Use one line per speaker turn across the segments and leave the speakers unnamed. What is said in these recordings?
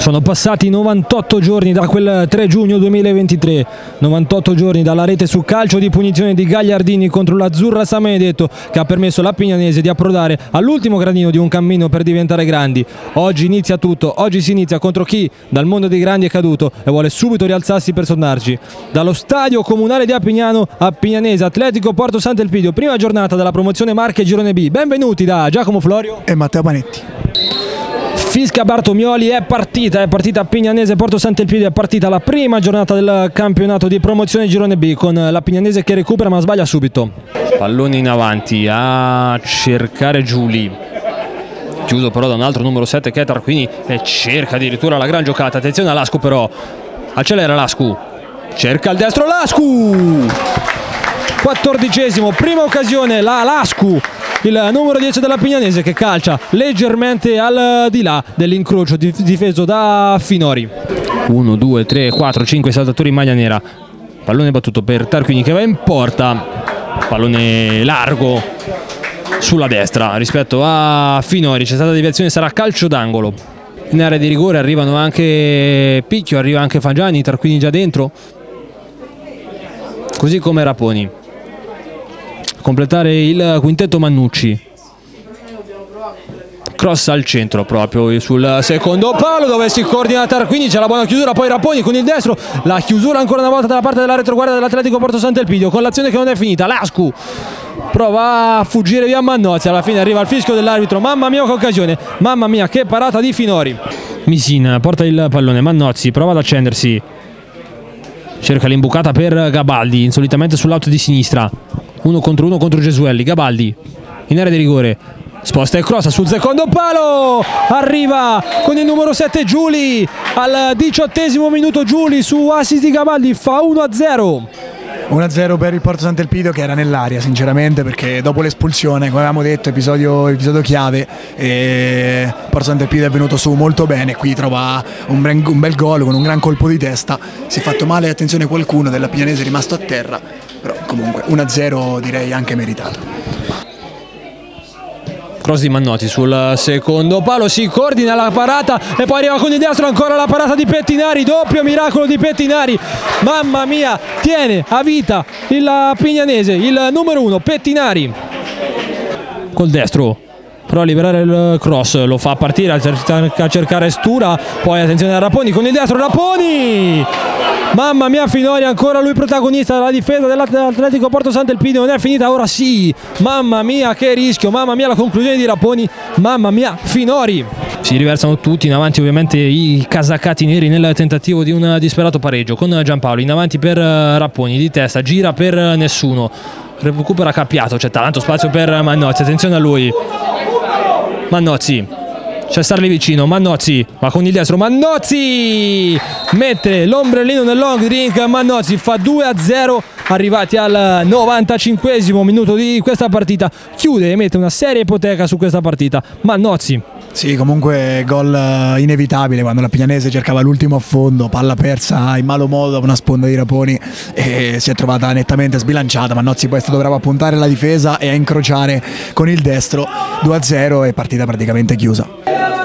Sono passati 98 giorni da quel 3 giugno 2023, 98 giorni dalla rete su calcio di punizione di Gagliardini contro l'Azzurra San Benedetto, che ha permesso alla Pignanese di approdare all'ultimo gradino di un cammino per diventare grandi. Oggi inizia tutto, oggi si inizia contro chi dal mondo dei grandi è caduto e vuole subito rialzarsi per tornarci. Dallo stadio comunale di Appignano a Pignanese, Atletico Porto Sant'Elpidio, prima giornata della promozione Marche Girone B. Benvenuti da Giacomo Florio
e Matteo Panetti.
Fisca Bartomioli, è partita Pignanese Porto Sant'Elpidio, è partita la prima giornata del campionato di promozione Girone B con la Pignanese che recupera ma sbaglia subito. Pallone in avanti a cercare Giuli, chiuso però da un altro numero 7 che è Tarquini e cerca addirittura la gran giocata. Attenzione a Lascu, però accelera Lascu, cerca il destro Lascu, 14esimo, prima occasione la Lascu, il numero 10 della Pignanese che calcia leggermente al di là dell'incrocio difeso da Finori. 1, 2, 3, 4, 5 saltatori in maglia nera, pallone battuto per Tarquini che va in porta, pallone largo sulla destra rispetto a Finori, c'è stata deviazione, sarà calcio d'angolo. In area di rigore arrivano anche Picchio, arriva anche Fagiani, Tarquini già dentro, così come Raponi. Completare il quintetto Mannucci, cross al centro proprio sul secondo palo dove si coordina Tarquini, c'è la buona chiusura, poi Raponi con il destro, la chiusura ancora una volta dalla parte della retroguardia dell'Atletico Porto Sant'Elpidio con l'azione che non è finita. Lascu prova a fuggire via Mannozzi, alla fine arriva il fischio dell'arbitro. Mamma mia che occasione, mamma mia che parata di Finori. Misin porta il pallone, Mannozzi prova ad accendersi, cerca l'imbucata per Gabaldi insolitamente sull'auto di sinistra, uno contro Gesuelli. Gabaldi in area di rigore, sposta e crossa sul secondo palo, arriva con il numero 7 Giuli al 18esimo minuto. Giuli su assist di Gabaldi fa 1-0.
1-0 per il Porto Sant'Elpidio che era nell'aria sinceramente, perché dopo l'espulsione, come avevamo detto, episodio chiave, Porto Sant'Elpidio è venuto su molto bene, qui trova un bel gol con un gran colpo di testa, si è fatto male, attenzione, qualcuno della Pignanese è rimasto a terra, però comunque 1-0 direi anche meritato.
Cross di Mannotti sul secondo palo, si coordina la parata e poi arriva con il destro ancora la parata di Pettinari, doppio miracolo di Pettinari, mamma mia, tiene a vita il Pignanese, il numero 1 Pettinari col destro, però a liberare il cross lo fa partire a cercare Stura, poi attenzione a Raponi con il destro, Raponi, mamma mia Finori ancora lui protagonista della difesa dell'Atletico Porto Sant'Elpidio, non è finita, ora sì, mamma mia che rischio, mamma mia la conclusione di Raponi, mamma mia Finori. Si riversano tutti in avanti ovviamente i casacati neri nel tentativo di un disperato pareggio con Giampaolo in avanti per Raponi, di testa gira per nessuno, recupera Cappiato, c'è tanto spazio per Mannozzi, attenzione a lui, Mannozzi, c'è starli vicino, Mannozzi va con il destro, Mannozzi mette l'ombrellino nel long drink, Mannozzi fa 2-0, arrivati al 95esimo minuto di questa partita, chiude e mette una seria ipoteca su questa partita Mannozzi.
Sì, comunque gol inevitabile quando la Pignanese cercava l'ultimo affondo, palla persa in malo modo da una sponda di Raponi e si è trovata nettamente sbilanciata. Mannozzi poi è stato bravo a puntare la difesa e a incrociare con il destro, 2-0 e partita praticamente chiusa.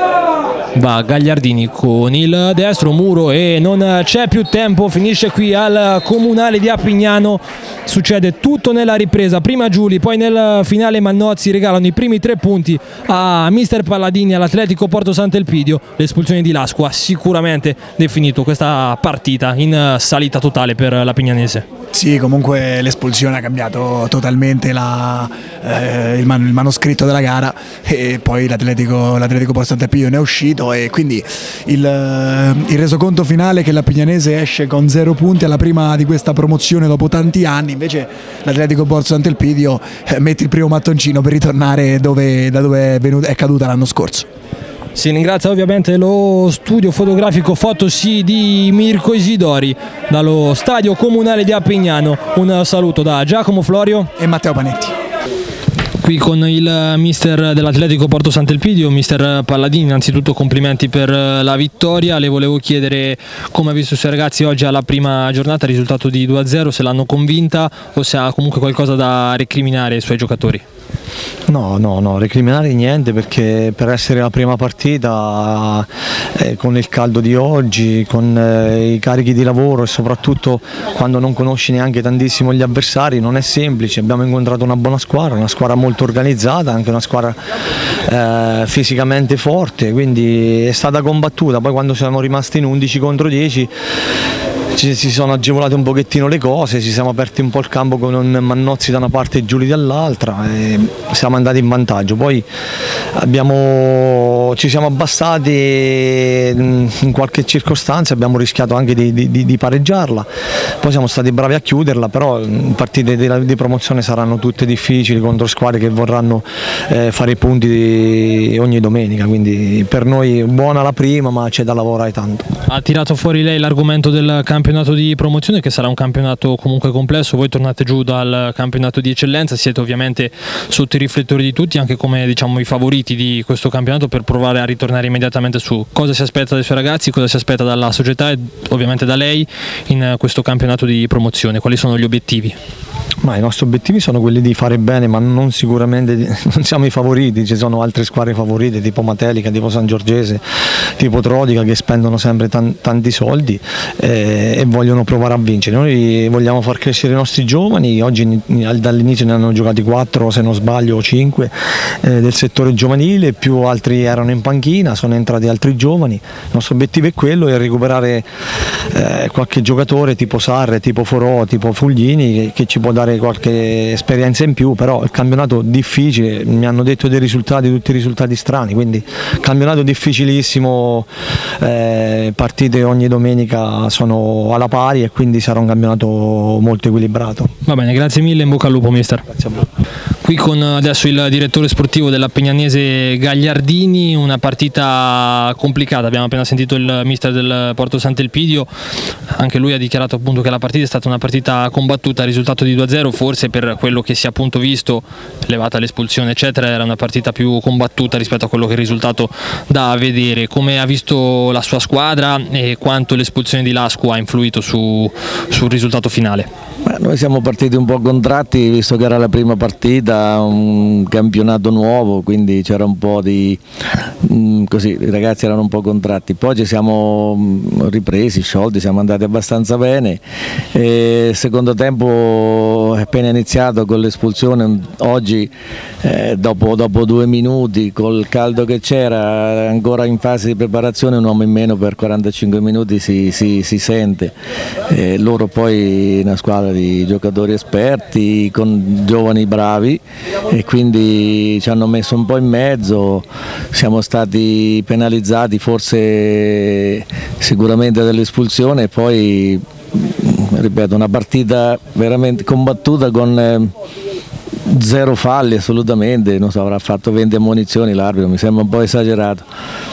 Va Gagliardini con il destro, muro e non c'è più tempo, finisce qui al comunale di Appignano, succede tutto nella ripresa, prima Giuli, poi nel finale Mannozzi regalano i primi 3 punti a mister Palladini all'Atletico Porto Sant'Elpidio, l'espulsione di Lascu ha sicuramente definito questa partita in salita totale per la Pignanese.
Sì, comunque l'espulsione ha cambiato totalmente il manoscritto della gara e poi l'Atletico Porto Sant'Elpidio ne è uscito e quindi il resoconto finale che la Pignanese esce con 0 punti alla prima di questa promozione dopo tanti anni, invece l'Atletico Porto Sant'Elpidio mette il primo mattoncino per ritornare da dove è caduta l'anno scorso.
Si ringrazia ovviamente lo studio fotografico Fotosi di Mirko Isidori dallo stadio comunale di Appignano. Un saluto da Giacomo Florio
e Matteo Panetti.
Qui con il mister dell'Atletico Porto Sant'Elpidio, mister Palladini, innanzitutto complimenti per la vittoria. Le volevo chiedere come ha visto i suoi ragazzi oggi alla prima giornata, risultato di 2-0, se l'hanno convinta o se ha comunque qualcosa da recriminare ai suoi giocatori.
No, recriminare niente, perché per essere la prima partita con il caldo di oggi, con i carichi di lavoro e soprattutto quando non conosci neanche tantissimo gli avversari non è semplice. Abbiamo incontrato una buona squadra, una squadra molto organizzata, anche una squadra fisicamente forte, quindi è stata combattuta. Poi quando siamo rimasti in 11 contro 10 si sono agevolate un pochettino le cose, ci siamo aperti un po' il campo con un Mannozzi da una parte e Giuli dall'altra e siamo andati in vantaggio. Poi ci siamo abbassati in qualche circostanza, abbiamo rischiato anche di pareggiarla, poi siamo stati bravi a chiuderla, però partite di promozione saranno tutte difficili contro squadre che vorranno fare i punti ogni domenica, quindi per noi buona la prima, ma c'è da lavorare tanto.
Ha tirato fuori lei l'argomento del campionato di promozione, che sarà un campionato comunque complesso. Voi tornate giù dal campionato di eccellenza, siete ovviamente sotto i riflettori di tutti, anche come diciamo i favoriti di questo campionato, per provare a ritornare immediatamente su. Cosa si aspetta dai suoi ragazzi, cosa si aspetta dalla società e ovviamente da lei in questo campionato di promozione? Quali sono gli obiettivi?
Ma i nostri obiettivi sono quelli di fare bene, ma non sicuramente non siamo i favoriti, ci sono altre squadre favorite tipo Matelica, tipo San Giorgese, tipo Trodica, che spendono sempre tanti soldi e vogliono provare a vincere. Noi vogliamo far crescere i nostri giovani, oggi dall'inizio ne hanno giocati 4 se non sbaglio o 5 del settore giovanile, più altri erano in panchina, sono entrati altri giovani. Il nostro obiettivo è quello, è recuperare qualche giocatore tipo Sarre, tipo Forò, tipo Fuglini che ci può dare qualche esperienza in più, però il campionato difficile, mi hanno detto dei risultati, tutti risultati strani, quindi campionato difficilissimo, partite ogni domenica sono alla pari e quindi sarà un campionato molto equilibrato.
Va bene, grazie mille, in bocca al lupo mister.
Grazie a voi.
Qui con adesso il direttore sportivo della Pegnanese Gagliardini, una partita complicata, abbiamo appena sentito il mister del Porto Sant'Elpidio, anche lui ha dichiarato appunto che la partita è stata una partita combattuta, risultato di 2-0, forse per quello che si è appunto visto, levata l'espulsione eccetera, era una partita più combattuta rispetto a quello che è il risultato da vedere. Come ha visto la sua squadra e quanto l'espulsione di Lascu ha influito sul risultato finale?
Noi siamo partiti un po' contratti, visto che era la prima partita, un campionato nuovo, quindi c'era un po' di così, i ragazzi erano un po' contratti. Poi ci siamo ripresi, sciolti, siamo andati abbastanza bene. Secondo tempo appena iniziato con l'espulsione, oggi dopo 2 minuti col caldo che c'era, ancora in fase di preparazione, un uomo in meno per 45 minuti si sente. Loro poi una squadra di giocatori esperti con giovani bravi e quindi ci hanno messo un po' in mezzo, siamo stati penalizzati forse sicuramente dall'espulsione e poi ripeto una partita veramente combattuta con 0 falli assolutamente, non so, avrà fatto 20 ammonizioni l'arbitro, mi sembra un po' esagerato.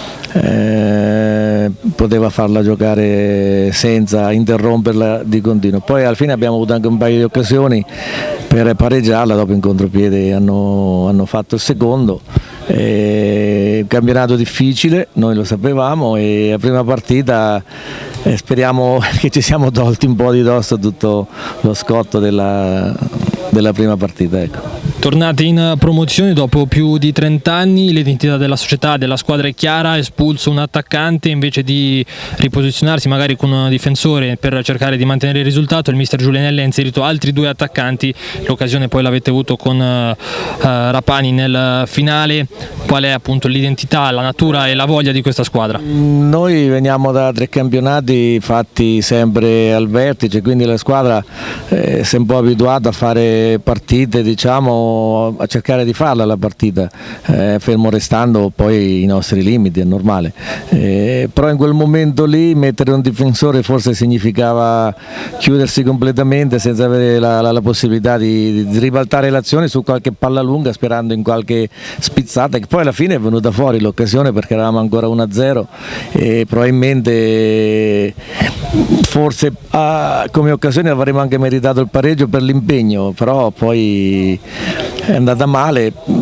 Poteva farla giocare senza interromperla di continuo. Poi alla fine abbiamo avuto anche un paio di occasioni per pareggiarla, dopo in contropiede hanno fatto il secondo. Un campionato difficile, noi lo sapevamo, e la prima partita speriamo che ci siamo tolti un po' di dosso tutto lo scotto della prima partita. Ecco.
Tornate in promozione dopo più di 30 anni, l'identità della società, della squadra è chiara, espulso un attaccante, invece di riposizionarsi magari con un difensore per cercare di mantenere il risultato, il mister Giulianelli ha inserito altri 2 attaccanti, l'occasione poi l'avete avuto con Rapani nel finale. Qual è appunto l'identità, la natura e la voglia di questa squadra?
Noi veniamo da 3 campionati fatti sempre al vertice, quindi la squadra si è un po' abituata a fare partite, diciamo, a cercare di farla la partita, fermo restando poi i nostri limiti, è normale, però in quel momento lì mettere un difensore forse significava chiudersi completamente senza avere la possibilità di ribaltare l'azione su qualche palla lunga, sperando in qualche spizzata, che poi alla fine è venuta fuori l'occasione perché eravamo ancora 1-0 e probabilmente forse come occasione avremmo anche meritato il pareggio per l'impegno, però poi è andata male.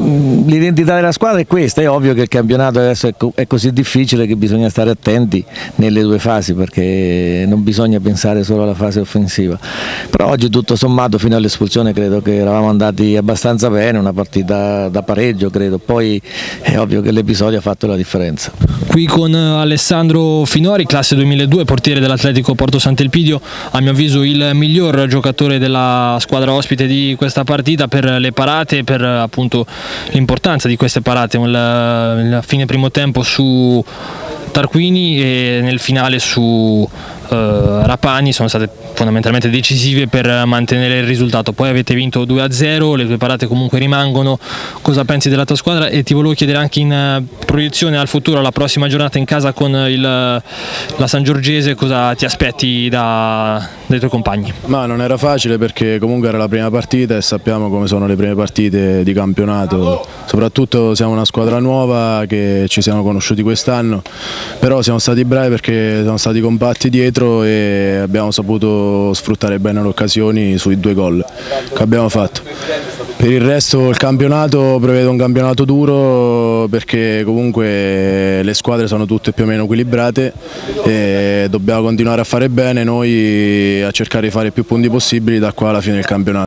l'identità della squadra è questa. È ovvio che il campionato adesso è così difficile che bisogna stare attenti nelle due fasi, perché non bisogna pensare solo alla fase offensiva, però oggi tutto sommato fino all'espulsione credo che eravamo andati abbastanza bene, una partita da pareggio credo, poi è ovvio che l'episodio ha fatto la differenza.
Qui con Alessandro Finori, classe 2002, portiere dell'Atletico Porto Sant'Elpidio, a mio avviso il miglior giocatore della squadra ospite di questa partita per le parate e per appunto l'importanza di queste parate, nel fine primo tempo su Tarquini e nel finale su Rapani sono state fondamentalmente decisive per mantenere il risultato. Poi avete vinto 2-0, le tue parate comunque rimangono. Cosa pensi della tua squadra? E ti volevo chiedere anche in proiezione al futuro, alla prossima giornata in casa con la Sangiorgese, cosa ti aspetti dai tuoi compagni?
Ma non era facile, perché comunque era la prima partita e sappiamo come sono le prime partite di campionato, soprattutto siamo una squadra nuova che ci siamo conosciuti quest'anno, però siamo stati bravi perché siamo stati compatti dietro e abbiamo saputo sfruttare bene le occasioni sui 2 gol che abbiamo fatto. Per il resto il campionato, prevedo un campionato duro, perché comunque le squadre sono tutte più o meno equilibrate e dobbiamo continuare a fare bene noi, a cercare di fare più punti possibili da qua alla fine del campionato.